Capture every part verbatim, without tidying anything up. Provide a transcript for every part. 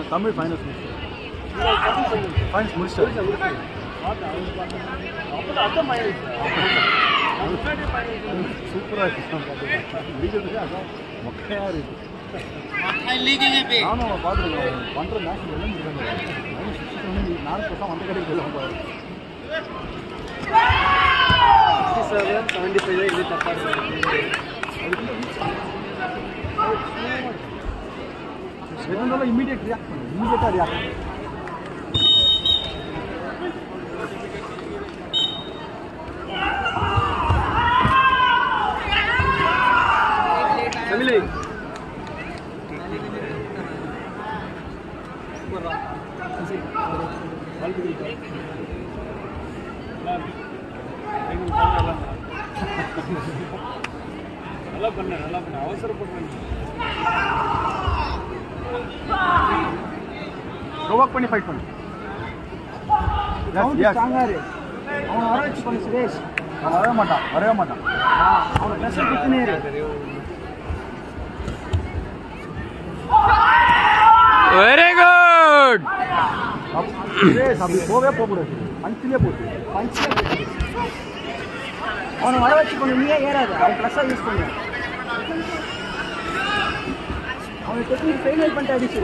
Tamil finals. Finals முடிச்சா. அப்பதான் அத ஃபைனல். சூப்பரா இருக்கு பாத்தீங்க. லீக்ல அதான் மொக்கையா இருக்கு. மொக்கை லீக்ல பே. நானோ பாத்துறேன். பண்ற மேட்ச் எல்லாம் இருக்காங்க. நான் போறா வந்த கடைக்கு போலாம் பாரு. sixty-seven seventy-five இது தப்பா இருக்கு. செகண்ட்ல இமிடியேட் ரியாக்ட் பண்ணு. இமிடியேட்டா ரியாக்ட். தமிழே வரா சரி வாழ்த்துக்கள் நல்லா பண்ண நல்லா பண்ண அவசரப்படுறேன் ப்ரோவோக் பண்ணி ஃபைட் பண்ணு கவுண்ட் ஸ்ட்ராங்கர் அவன் வர வச்சு பண்ணு சுரேஷ் அவன் வரவே மாட்டான் வரவே மாட்டான் அவன் பிரஷர் குத்துனே இரு வெரி குட் சுரேஷ் அப்படி போவே போக கூடாது பஞ்சிலே போடு பஞ்சிலே போடு அவனை வர வச்சு பண்ணு நீயே ஏறாது அவன் பிரஷர் யூஸ் பண்ணு அவன் டெக்னிக் ஃபெயிலியர் பண்ணிட்டு அடிச்சு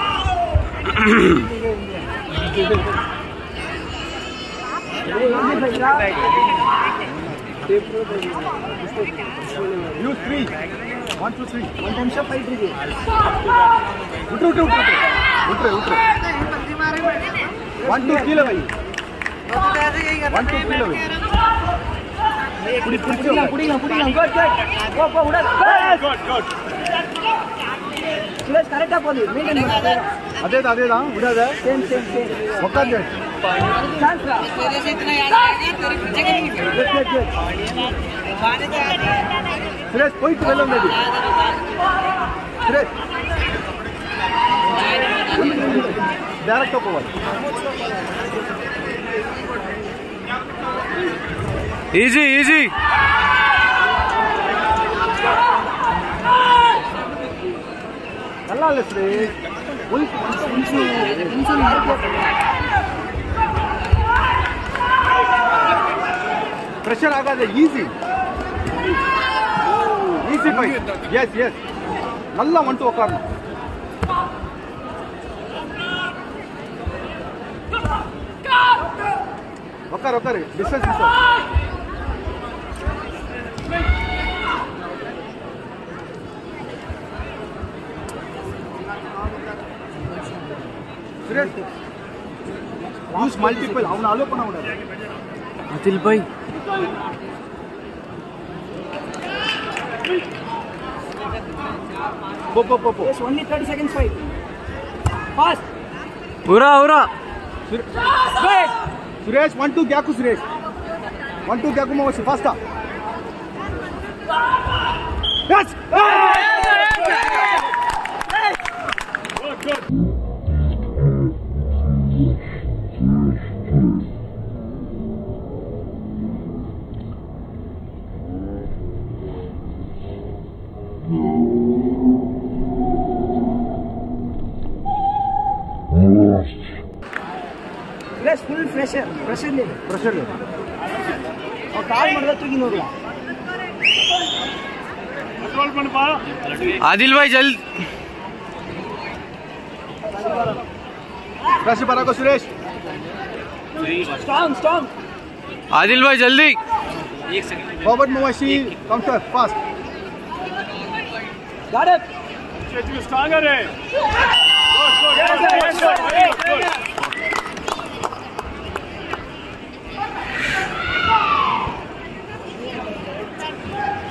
use three one two three one time shot fight இருக்கு விட்டு விட்டு விட்டு விட்டு விட்டு one two கீழ வை one two கீழ வை புடி புடிங்க புடிங்க புடிங்க குட் குட் போ போ விடு குட் குட் சுரேஷ் கரெக்ட்டா போடு மீடியம் பண்ணு அதே தான் அதே தான் விடாத சேம் சேம் சேம் உட்கார்ந்து சான்ஸ்ரா சுரேஷ் इतना याद आएगा तेरी जगह नहीं है पानी तो சுரேஷ் போயிட்டு வெல்ல முடியாது சுரேஷ் டைரக்டா போவார் ஈஸி ஈஸி நல்லா இல்ல சுரேஷ் போயிட்டு கொஞ்சம் கொஞ்சம் பிரஷர் ஆகாத ஈஸி ஈஸி ஃபைட் எஸ் எஸ் நல்லா வந்துட்டு உட்காரணும் உட்கார் உட்காரு டிஸ்டன்ஸ் சுரேஷ் யூஸ் மல்டிபிள் அவனை அலோ பண்ண கூடாது அதில் பாய் Go, go, go, go. Yes, only thirty seconds fight. Fast. Ura, ura. Wait. Suresh, one two Gyaku Suresh. One two Gyaku Mawasi, faster. Yes. Good, good. Yes, full pressure, pressure le, pressure le. और काल मरदा तू की नोरला. Control पन पा. आदिल भाई जल्द. pressure परा को सुरेश. Strong, strong. आदिल भाई जल्दी. एक second. Forward Mawasi, counter fast. Got it. Strong है रे.